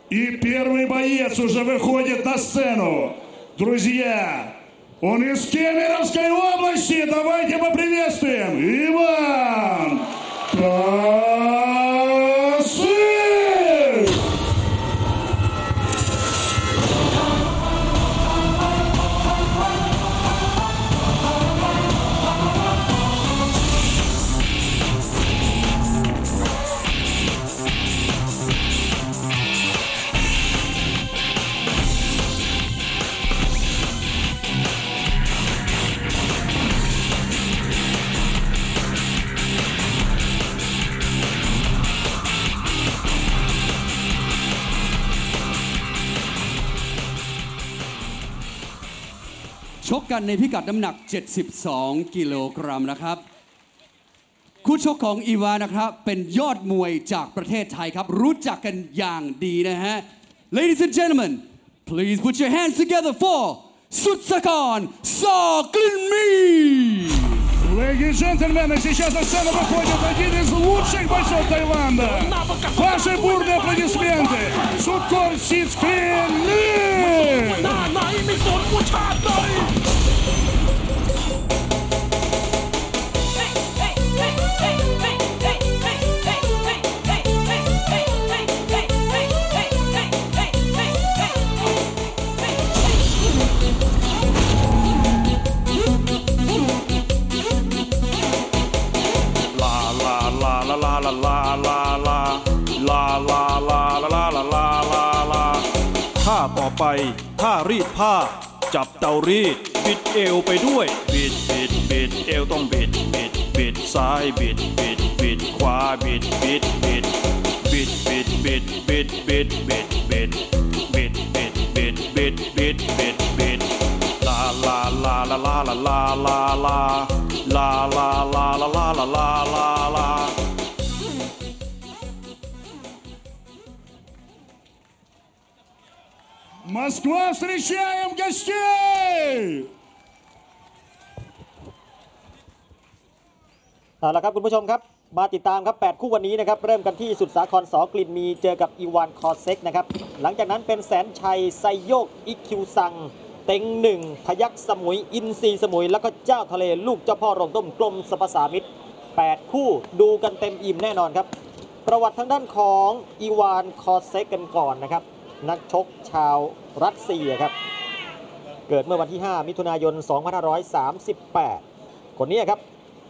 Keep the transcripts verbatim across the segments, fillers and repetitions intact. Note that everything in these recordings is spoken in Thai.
И первый боец уже выходит на сцену. Друзья, он из Кемеровской области. Давайте поприветствуем. Иван Косых! ชกกันในพิกัดน้ำหนักเจ็ดสิบสองกิโลกรัมนะครับคู่ชกของอีวานนะครับเป็นยอดมวยจากประเทศไทยครับรู้จักกันอย่างดีนะฮะ Ladies and gentlemen please put your hands together for สุดสกร สอกลิ่นมี Леди и джентльмены, сейчас на сцену выходит один из лучших бойцов Таиланда. Ваши бурные аплодисменты. Судкор Сицклин Ли! หน้าไหนไม่สนกูชาติใดลาลาลาลาลาลาลาลาลาลาลาลาลาลาท่าต่อไปท่ารีดผ้าจับเตารีดบิดเอวไปด้วยบิดบิดบิดเอวต้องบิดบิดบิดซ้ายบิดบิดบิดขวาบิดบิดบิดบิดบิดบิดบิดบิดบิดบิดบิดบิดบิดบิดบิดบิดบิดลาลาลาลาลาลาลาลาลาลาลาลาลาลาลาลาลาลา Москва, встречаем гостей! เอาละครับคุณผู้ชมครับมาติดตามครับแปดคู่วันนี้นะครับเริ่มกันที่สุดสาครสอกลิ่นมีเจอกับอีวานคอเซ็กนะครับหลังจากนั้นเป็นแสนชัยไซโยกอิคิวซังเต็งหนึ่งพยัคฆ์สมุยอินซีสมุยแล้วก็เจ้าทะเลลูกเจ้าพ่อโรงต้มกลมสรรพสามิตแปดคู่ดูกันเต็มอิ่มแน่นอนครับประวัติทางด้านของอีวานคอเซ็กกันก่อนนะครับนักชกชาวรัสเซียครับเกิดเมื่อวันที่ห้ามิถุนายนสองพันห้าร้อยสามสิบแปดคนนี้ครับ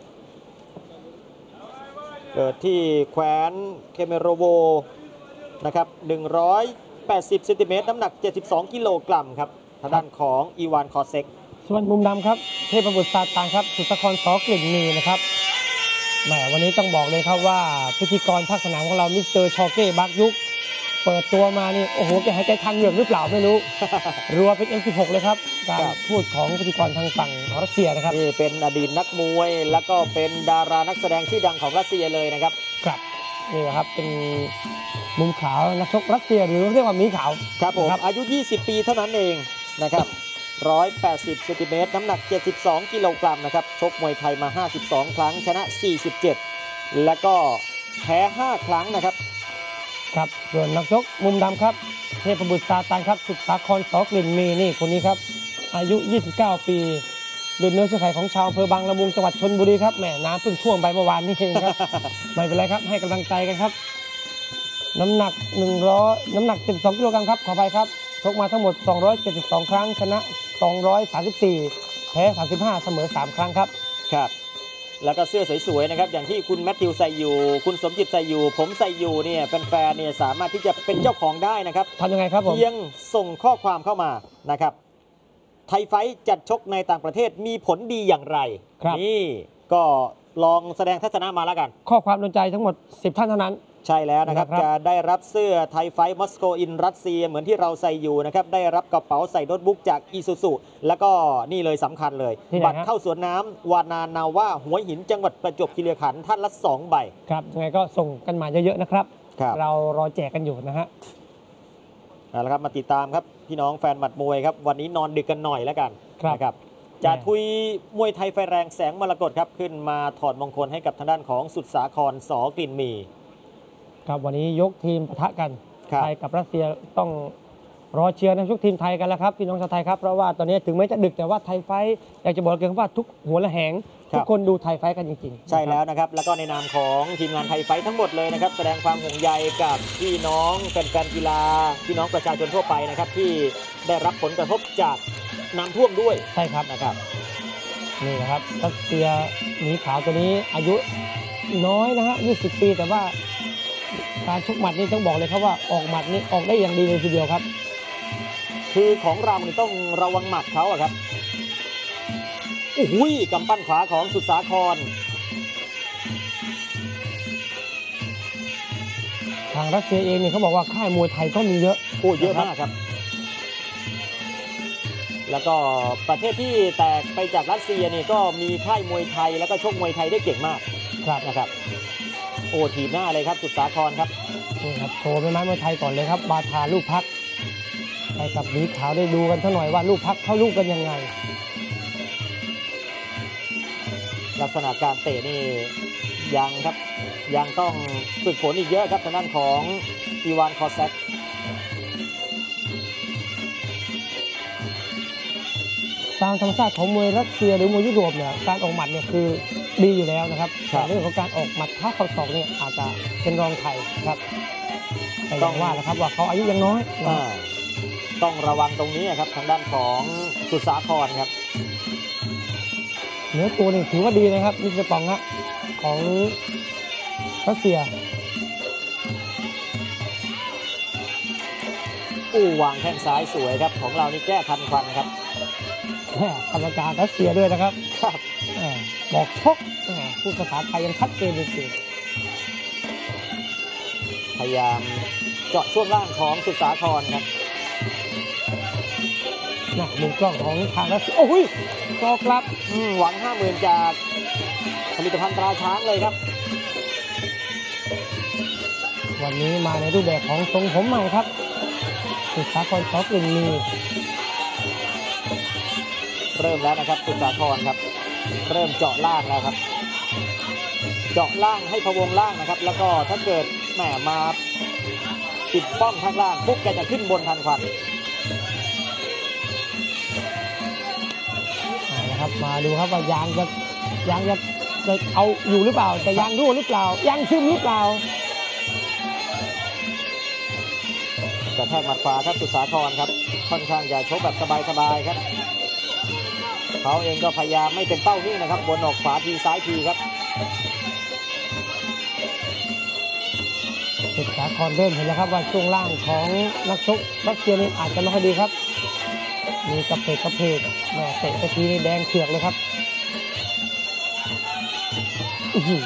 เกิดที่แคว้นเคเมโรโวนะครับหนึ่งร้อยแปดสิบเซนติเมตรน้ำหนักเจ็ดสิบสองกิโลกรัมครับทางด้านของอีวานคอเซ็กส่วนมุมดำครับเทพบุตรซาตานครับสุทธครสอกลิ่นมีนะครับแหมวันนี้ต้องบอกเลยครับว่าพิธีกรภาคสนามของเรามิสเตอร์ชอเก้บักยุกเปิดตัวมานี่โอ้โหแกหายใจทางเหงือกหรือเปล่าไม่รู้ รัวเป็น เอ็ม สิบหก เลยครับการพูดของพิธีกรทางฝั่งรัสเซียนะครับนี่เป็นอดีตนักมวยแล้วก็เป็นดารานักแสดงชื่อดังของรัสเซียเลยนะครับครับนี่ครับเป็นมุมขาวนักชกรัสเซียหรือเรียกว่าหมีขาวครับผมอายุยี่สิบปีเท่านั้นเองนะครับหนึ่งร้อยแปดสิบเซนติเมตรน้ำหนักเจ็ดสิบสองกิโลกรัมนะครับชกมวยไทยมาห้าสิบสองครั้งชนะสี่สิบเจ็ดแล้วก็แพ้ห้าครั้งนะครับครับส่วนนักชกมุมดำครับเทพบุตรซาตานครับสุดสาครสอกลิ่นมีนี่คนนี้ครับอายุยี่สิบเก้าปีเดือนเนื้อเชื้อไขของชาวอำเภอบางละมุงจังหวัดชลบุรีครับแหมน้ำเพิ่งท่วมไปเมื่อวานนี้เองครับ ไม่เป็นไรครับให้กำลังใจกันครับน้ำหนักหนึ่งร้อยน้ำหนักเจ็ดสิบสองกิโลกรัมครับขอไปครับชกมาทั้งหมดสองร้อยเจ็ดสิบสองครั้งชนะสองร้อยสามสิบสี่แพ้สามสิบห้าเสมอสามครั้งครับครับแล้วก็เสื้อสวยๆนะครับอย่างที่คุณแมทธิวใส่อยู่คุณสมจิตใส่อยู่ผมใส่อยู่เนี่ยแฟนๆเนี่ยสามารถที่จะเป็นเจ้าของได้นะครับทำยังไงครับผมเพียงส่งข้อความเข้ามานะครับไทยไฟท์จัดชกในต่างประเทศมีผลดีอย่างไรนี่ก็ลองแสดงทัศนะมาแล้วกันข้อความโดนใจทั้งหมดสิบท่านเท่านั้นใช่แล้วนะครับจะได้รับเสื้อไทยไฟท์มอสโกอินรัสเซียเหมือนที่เราใส่อยู่นะครับได้รับกระเป๋าใส่โน้ตบุ๊กจากอีซูซุแล้วก็นี่เลยสำคัญเลยบัตรเข้าสวนน้ำวานานาว่าหัวหินจังหวัดประจวบคีรีขันธ์ท่านละสองใบครับยังไงก็ส่งกันมาเยอะๆนะครับเรารอแจกกันอยู่นะฮะเอาละครับมาติดตามครับพี่น้องแฟนหมัดมวยครับวันนี้นอนดึกกันหน่อยแล้วกันนะครับจะทุยมวยไทยไฟแรงแสงมรกตครับขึ้นมาถอดมงคลให้กับทางด้านของสุดสาครสอกลิ่นมีครับวันนี้ยกทีมปะทะกันครับไทยกับรัสเซียต้องรอเชียร์นักชกทีมไทยกันแล้วครับพี่น้องชาวไทยครับเพราะว่าตอนนี้ถึงแม้จะดึกแต่ว่าไทยไฟท์อยากจะบอกเพียงว่าทุกหัวละแหงทุกคนดูไทยไฟท์กันจริงๆใช่แล้วนะครับแล้วก็ในนามของทีมงานไทยไฟท์ทั้งหมดเลยนะครับแสดงความห่วงใยกับพี่น้องแฟนๆกีฬาพี่น้องประชาชนทั่วไปนะครับที่ได้รับผลกระทบจากน้ำท่วมด้วยใช่ครับนะครับนี่นะครับรัสเซียหมีขาวตัวนี้อายุน้อยนะฮะยี่สิบปีแต่ว่าการชกหมัดนี่ต้องบอกเลยครับว่าออกหมัดนี่ออกได้อย่างดีเลยทีเดียวครับคือของเรานี่ต้องระวังหมัดเขาอะครับโอ้โหกำปั้นขวาของสุดสาครทางรัสเซียเองเนี่ยเขาบอกว่าค่ายมวยไทยก็มีเยอะโอ้เยอะมากครับ แล้วก็ประเทศที่แตกไปจากรัสเซียนี่ก็มีค่ายมวยไทยแล้วก็ชกมวยไทยได้เก่งมากครับนะครับโอ้ทีมหน้าเลยครับสุดสาครครับนี่ครับโชว์ไม้ไม้มวยไทยก่อนเลยครับบาทาลูกพักให้กับหมีขาวได้ดูกันสักหน่อยว่าลูกพักเข้าลูกกันยังไงลักษณะการเตะนี่ยังครับยังต้องฝึกฝนอีกเยอะครับทางด้านของอีวานคอแซกตามธรรมชาติของมวยรัสเซียหรือมวยยุโรปเนี่ยการออกหมัดเนี่ยคือดีอยู่แล้วนะครับแต่เรื่องของการออกหมัดท้าเข่าศอกเนี่ยอาจจะเป็นรองไทยครับแต่ต้องว่าแหละครับว่าเขาอายุยังน้อยนะอ่าต้องระวังตรงนี้ครับทางด้านของสุดสาครครับเนื้อตัวนี่ถือว่าดีนะครับมิสเตอร์ปองฮะของรัสเซียอู้วางแข้งซ้ายสวยครับของเรานี่แก้ทันควันครับแหม่กรรมการรัสเซียด้วยนะครับครับแหม่บอกชกแหม่พูดภาษาไทยยังชัดเจนจริงพยายามเจาะช่วงล่างของสุดสาครครับๆนะมุมกล้องของทางรัสเซียโอ้ยซอกลับอืมหวังห้าหมื่นจากผลิตภัณฑ์ตราช้างเลยครับวันนี้มาในรูปแบบของทรงผมใหม่ครับสุดสาครซอกลิ่นมีเริ่มแล้วนะครับสุดสาครครับ เริ่มเจาะล่างแล้วครับ เจาะล่างให้พะวงล่างนะครับ แล้วก็ถ้าเกิดแหมมาปิดป้องข้างล่างปุ๊บแกจะขึ้นบนทันควันเอาละครับมาดูครับว่ายางจะยางจะจะเอาอยู่หรือเปล่าแต่ยางรั่วหรือเปล่ายางซึมหรือเปล่ากระแทกหมัดขวาครับสุดสาครครับค่อนข้างจะชกแบบสบายๆครับเขาเองก็พยายามไม่เป็นเป้านิ่งนะครับบนออกขวาทีซ้ายทีครับสุดสาครเริ่มเห็นแล้วครับว่าช่วงล่างของนักชกรัสเซียนี่อาจจะไม่ค่อยดีครับมีกระเพกกระเพกแม่เตะไปทีนี่แดงเถือกเลยครับอื้อหือ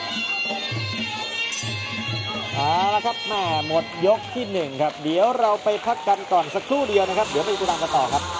เอาละครับแม่หมดยกที่หนึ่งครับเดี๋ยวเราไปพักกันก่อนสักครู่เดียวนะครับเดี๋ยวไปติดตามกันต่อครับ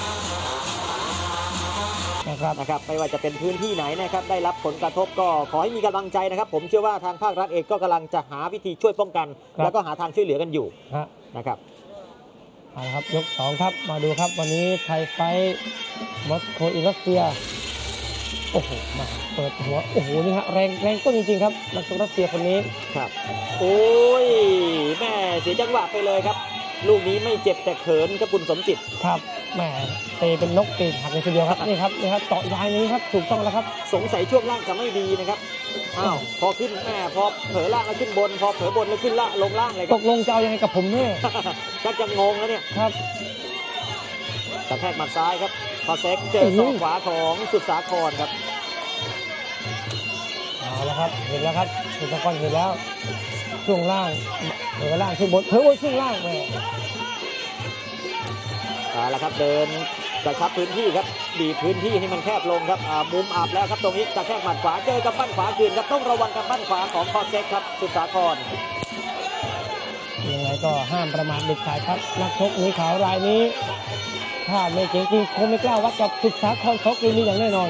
นะครับนะครับไม่ว่าจะเป็นพื้นที่ไหนนะครับได้รับผลกระทบก็ขอให้มีกำลังใจนะครับ ผมเชื่อว่าทางภาครัฐเองก็กำลังจะหาวิธีช่วยป้องกัน แล้วก็หาทางช่วยเหลือกันอยู่ฮะนะครับเอาละครับยกสองครับมาดูครับวันนี้ไทยไฟท์มอสโกอินรัสเซียโอ้โหมาเปิดหัวโอ้โหนี่ฮะแรงแรงต้นจริงๆครับนักชกรัสเซียคนนี้ครับโอ้ยแม่เสียจังหวะไปเลยครับ ลูกนี้ไม่เจ็บแต่เขินครับคุณสมจิตครับแหมเตะเป็นนกปีกหักเลยทีเดียวครับนี่ครับนี่ครับเจาะยางนี้ครับถูกต้องแล้วครับสงสัยช่วงล่างจะไม่ดีนะครับอ้าวพอขึ้นแม่พอเผลอล่างแล้วขึ้นบน พอเผลอบนแล้วขึ้นล่างลงล่างเลยคตรับกลงจะเอายังไงกับผมเนี่ยชักจะงงแล้วเนี่ยครับกระแทกหมัดซ้ายครับพอเซ็กเจอศอกขวาของสุดสาครครับเอาละครับเห็นแล้วครับสุดสาครเห็นแล้วช่วงล่างเผลอล่างขึ้นบนเผลอไว้ช่วงล่างแหมเอาละครับเดินกระชับพื้นที่ครับบีบพื้นที่ให้มันแคบลงครับอ่ามุมอับแล้วครับตรงนี้กระแทกหมัดขวาเจอกับปั้นขวาคืนครับต้องระวังกับปั้นขวาของพอเซ็กครับสุดสาครยังไงก็ห้ามประมาทเด็ดขาดครับนักชกหมีขาวรายนี้ ถ้าไม่เก่งจริงคงไม่กล้าวัดกับสุดสาครซอกลิ่นมีอย่างแน่นอน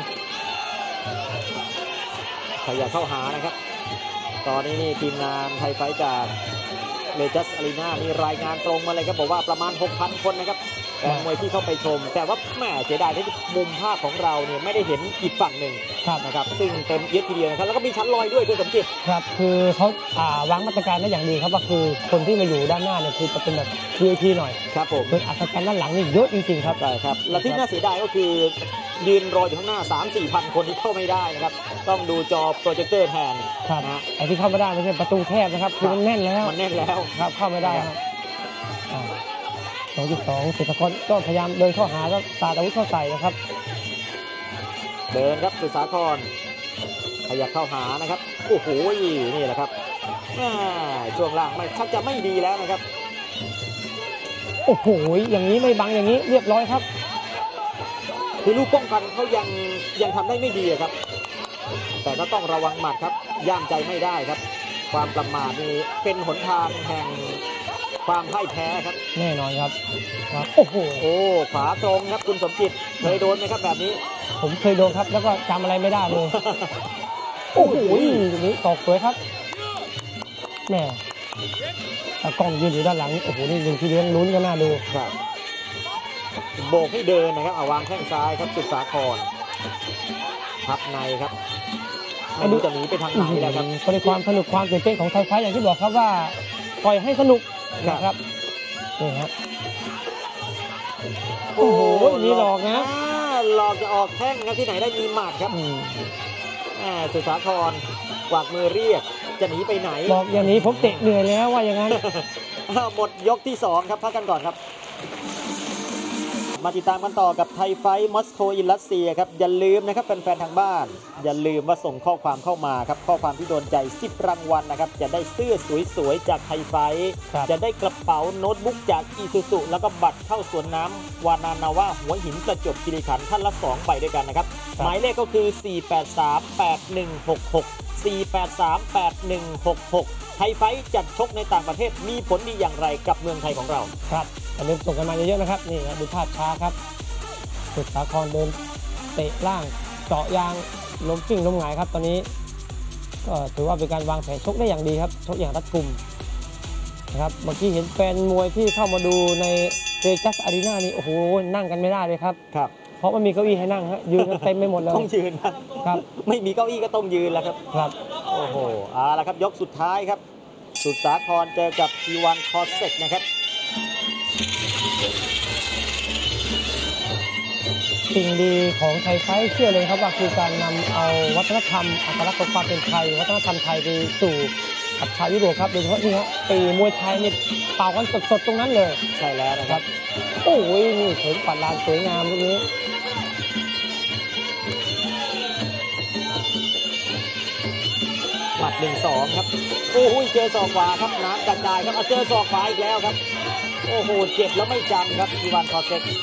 ขยับเข้าหานะครับ ตอนนี้นี่ทีมงานไทยไฟท์จากเลจัสอารีนามีรายงานตรงมาเลยครับบอกว่าประมาณ หกพัน คนนะครับแฟนมวยที่เข้าไปชม แต่ว่าแหมเสียดายที่มุมภาพของเราเนี่ยไม่ได้เห็นอีกฝั่งหนึ่งครับนะครับซึ่งเต็มเอียดทีเดียวนะครับแล้วก็มีชั้นลอยด้วยคุณสมจิตครับคือเขาอ่าวางมาตรการได้อย่างดีครับว่าคือคนที่มาอยู่ด้านหน้าเนี่ยคือจะเป็นแบบ วี ไอ พี หน่อยครับผมคืออัตราการด้านหลังนี่เยอะจริงๆครับใช่ครับและที่น่าเสียดายก็คือยืนรออยู่ข้างหน้า สามสี่ พันคนที่เข้าไม่ได้นะครับต้องดูจอโปรเจคเตอร์แทนครับนะฮะไอ้ที่เข้าไม่ได้ไม่ใช่ประตูแคบนะครับคือมันแน่นแล้วมันแน่นแล้วครับเข้าไม่ได้ครับสองจุดสองเศรษฐกรก็พยายามเดินเข้าหาแล้วสาดอาวุธเข้าใส่นะครับเดินครับสุสาครขยับเข้าหานะครับโอ้โหนี่แหละครับแม่ช่วงล่างไม่ชักจะไม่ดีแล้วนะครับโอ้โหอย่างนี้ไม่บังอย่างนี้เรียบร้อยครับคือลูกป้องกันเขายังยังทำได้ไม่ดีอะครับ แต่ก็ต้องระวังหมัดครับย่ามใจไม่ได้ครับ ความประมาทนี่เป็นหนทางแห่งความพ่ายแพ้ครับแน่นอนครับครับโอ้โหโอ้ขวาตรงครับคุณสมจิตเคยโดนไหมครับแบบนี้ผมเคยโดนครับแล้วก็จำอะไรไม่ได้เลย โอ้โหอย่างนี้ตอกสวยครับแหม่ตากล้องยืนอยู่ด้านหลังโอ้โหนี่ดูที่เลี้ยงลุ้นก็น่าดูครับโบกให้เดินนะครับเอาวางแข้งซ้ายครับสุดสาครพับในครับไม่รู้จะหนีไปทางไหนแล้วครับก็ในความสนุกความตื่นเต้นของไทยไฟท์อย่างที่บอกครับว่าปล่อยให้สนุกนะครับนี่ฮะโอ้โหมีหลอกนะอ่าหลอกจะออกแข้งครับที่ไหนได้มีหมัดครับอืมแหม่สุดสาครกวากมือเรียกจะหนีไปไหนบอกอย่างนี้ผมเตะเหนื่อยแล้วว่าอย่างนั้นหมดยกที่สองครับพักกันก่อนครับ มาติดตามกันต่อกับไทยไฟท์มอสโกอินรัสเซียครับอย่าลืมนะครับแฟนๆทางบ้าน อย่าลืมว่าส่งข้อความเข้ามาครับข้อความที่โดนใจสิบรางวัลนะครับจะได้เสื้อสวยๆจากไทยไฟท์ครับจะได้กระเป๋าโน้ตบุ๊กจากอีซูซุแล้วก็บัตรเข้าสวนน้ำวานานาว่าหัวหินประจวบคีรีขันธ์ท่านละสองใบด้วยกันนะครับหมายเลขก็คือ สี่ แปด สาม แปด หนึ่ง หก หก สี่ แปด สาม แปด หนึ่ง หก หก ไทยไฟท์จัดชกในต่างประเทศมีผลดีอย่างไรกับเมืองไทยของเราครับอย่าลืมส่งกันมาเยอะๆนะครับนี่ครับดูภาพช้าครับสุดสาครเดินเตะล่างเจาะยางล้มกิ้งล้มหงายครับตอนนี้ก็ถือว่าเป็นการวางแผนชกได้อย่างดีครับชกอย่างรัดกุมนะครับเมื่อกี้เห็นแฟนมวยที่เข้ามาดูในเรจัสอารีนานี่โอ้โหนั่งกันไม่ได้เลยครับครับเพราะมันมีเก้าอี้ให้นั่งฮะยืนกันเต็มไปหมดเลยต้องยืนนะครับ ไม่มีเก้าอี้ก็ต้องยืนแล้วครับครับโอ้โหเอาละครับยกสุดท้ายครับ สุดสาครเจอกับอีวานคอสเซกนะครับสิ่งดีของไทยไฟท์เชื่อเลยครับว่าคือการนำเอาวัฒนธรรมอัตลักษณ์ของความเป็นไทยวัฒนธรรมไทยไปสู่กับชาวยุโรปครับโดยเฉพาะนี่ฮะปีมวยไทยเนี่ยเป่ากันสดๆตรงนั้นเลยใช่แล้วนะครับโอ้ยนี่เถินปัดลานสวยงามตรงนี้หมัดหนึ่งสองครับ โอ้โหเจอศอกขวาครับน้ำกระจายครับเอาเจอศอกขวาอีกแล้วครับ โอ้โหเจ็บแล้วไม่จำครับอีวานคอสเซก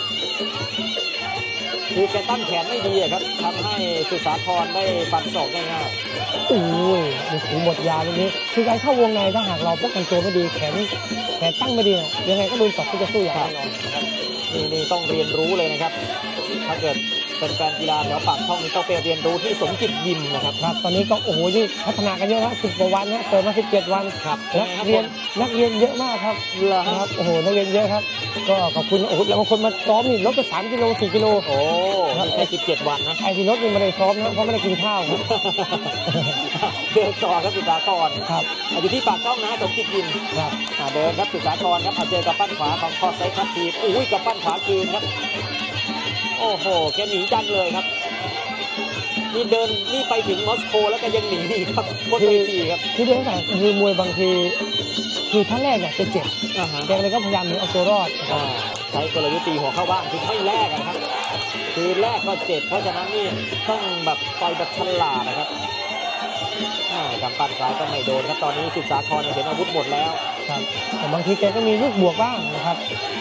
คือแกตั้งแขนไม่ดีอะครับทำให้สุสาครได้ฟันศอกง่ายโอ้ยดูหูหมดยาตรงนี้ คือการเข้าวงในถ้าหากเราป้องกันตัวไม่ดีแขนแขนตั้งไม่ดีนะยังไงก็โดนตบก็จะสู้อย่างแน่นอนนะครับๆนี่นี่ต้องเรียนรู้เลยนะครับ ถ้าเกิดเป็นแฟนกีฬาแถวปากช่องนี้ต้องไปเรียนรู้ที่สมจิตยิมนะครับครับตอนนี้ก็โอ้โหนี่พัฒนากันเยอะนะสิบกว่าวันนะเปิดมาสิบเจ็ดวันครับนักเรียนนักเรียนเยอะมากครับเหรอนะครับโอ้โหนักเรียนเยอะครับ ก็ขอบคุณโอ้โหแล้วบางคนมาซ้อมนี่ลดไปสามกิโลสี่กิโลโอ้นี่แค่สิบเจ็ดวันนะไอ้ที่ลดนี่ไม่ได้ซ้อมนะเพราะไม่ได้กินข้าวครับเดินต่อครับสุสาครครับอยู่ที่ปากช่องนะสมจิตยิมครับอ่าเดินครับสุสาครครับเอาเจอกับปั้นขวาของคอสไซค์ครับทีมอุ้ยกับปั้นขวาคืนครับ โอ้โหแกหนีจังเลยครับ นี่เดินนี่ไปถึงมอสโกแล้วก็ยังหนีอีกครับบนเวทีครับคือเรื่องแต่คือมวยบางทีคือท่าแรกเนี่ยจะเจ็บอ่าฮะแกเลยก็พยายามหนีเอาตัวรอดนะครับอ่าใช้กลยุทธ์ตีหัวเข้าบ้านคือไม่แลกอะครับ คือแลกก็เจ็บเพราะฉะนั้นนี่ต้องแบบต่อยแบบฉลาดนะครับอ่ากำปั้นซ้ายก็ไม่โดนครับตอนนี้สุสาครเนี่ยเห็นอาวุธหมดแล้วครับแต่บางทีแกก็มีลูกบวกบ้างนะครับ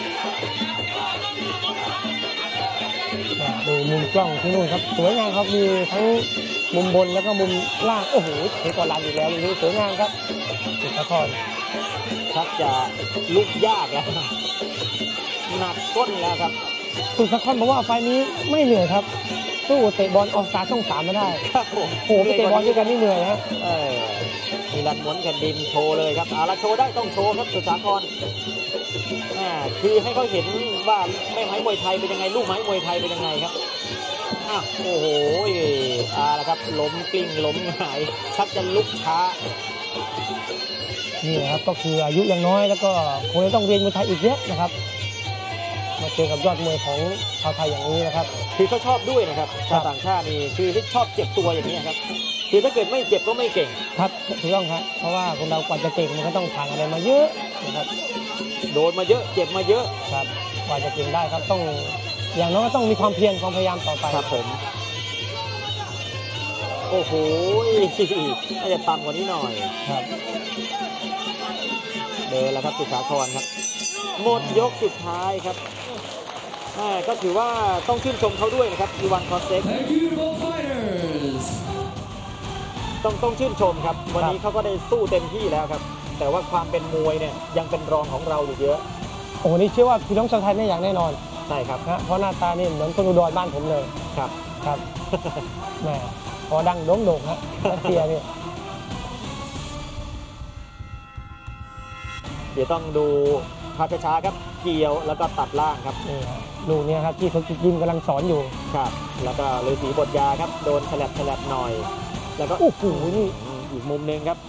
ดูมุมกล้องที่นู่นครับสวยงามครับมีทั้งมุมบนแล้วก็มุมล่างโอ้โหเทกอลานอีกแล้วนี่สวยงามครับสุสาครชักจะลุกยากแล้วหนักก้นแล้วครับสุสาครบอกว่าไฟล์นี้ไม่เหนื่อยครับสู้เตะบอลออสตาช่องสามไม่ได้ครับผมโอ้โหไปเตะบอลด้วยกันนี่เหนื่อยฮะเออนิรันดร์ม้วนแผ่นดินโชว์เลยครับอาละโชว์ได้ต้องโชว์ครับสุดสาครอ่าคือให้เขาเห็นว่าแม่ไม้มวยไทยเป็นยังไงลูกไม้มวยไทยเป็นยังไงครับอ้าวโอ้โหอาละครับล้มกลิ้งล้มหงายชักจะลุกช้านี่นะครับก็คืออายุยังน้อยแล้วก็คงจะต้องเรียนมวยไทยอีกเยอะนะครับมาเจอกับยอดมวยของชาวไทยอย่างนี้นะครับคือเขาชอบด้วยนะครับชาวต่างชาตินี่คือที่ชอบเจ็บตัวอย่างนี้ครับคือถ้าเกิดไม่เจ็บก็ไม่เก่งครับถูกต้องครับเพราะว่าคนเรากว่าจะเก่งมันก็ต้องผ่านอะไรมาเยอะนะครับโดนมาเยอะเจ็บมาเยอะครับกว่าจะเก่งได้ครับต้องอย่างน้อยก็ต้องมีความเพียรความพยายามต่อไปครับผมโอ้โหน่าจะต่ำกว่านี้หน่อยครับเดินแล้วครับสุดสาครครับหมดยกสุดท้ายครับก็ถือว่าต้องชื่นชมเขาด้วยนะครับอีวานคอสเซ็กต้องต้องชื่นชมครับวันนี้เขาก็ได้สู้เต็มที่แล้วครับแต่ว่าความเป็นมวยเนี่ยยังเป็นรองของเราอยู่เยอะโอ้นี่เชื่อว่าพี่น้องชาวไทยเนี่ยอย่างแน่นอนใช่ครับนะเพราะหน้าตานี่เหมือนคนอุดรบ้านผมเลยครับครับแหมพอดังโด่งโด่งฮะรัสเซียนี่เดี๋ยวต้องดูภาพช้าครับเกี่ยวแล้วก็ตัดล่างครับนี่ลูกนี้ครับที่เขายิมกำลังสอนอยู่ครับแล้วก็ฤาษีบทยาครับโดนแฉลบแฉลบหน่อยแล้วก็โอ้โหนี่อีกมุมหนึ่งครับ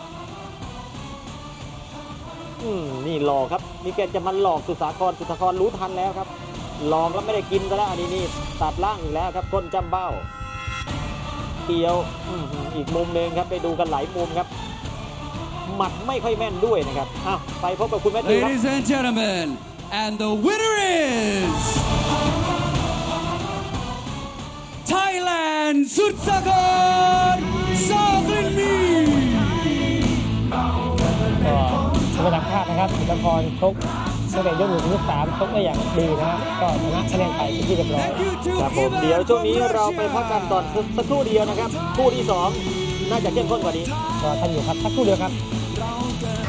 อืมนี่หลอกครับนี่แกจะมาหลอกสุสาครสุสาครรู้ทันแล้วครับหลอกแล้วไม่ได้กินซะแล้วอันนี้นี่ตัดล่างอีกแล้วครับก้นจ้ำเบ้าเกี่ยวอีกมุมหนึ่งครับไปดูกันหลายมุมครับหมัดไม่ค่อยแม่นด้วยนะครับอ้าวไปพบกับคุณแมทธิวครับ Ladies and gentlemen and the winner is Thailand สุดสากลสากลมีก็ไม่ต่างคาดนะครับสุดสากรชกตั้งแต่ยกหนึ่งถึงยกสามชกได้อย่างดีนะฮะก็ชนะคะแนนไปเป็นที่เรียบร้อยครับผมเดี๋ยวช่วงนี้เราไปพักกันตอนสักครู่เดียวนะครับคู่ที่สองน่าจะเข้มข้นกว่านี้ก็ท่านอยู่ครับสักครู่เดียวครับ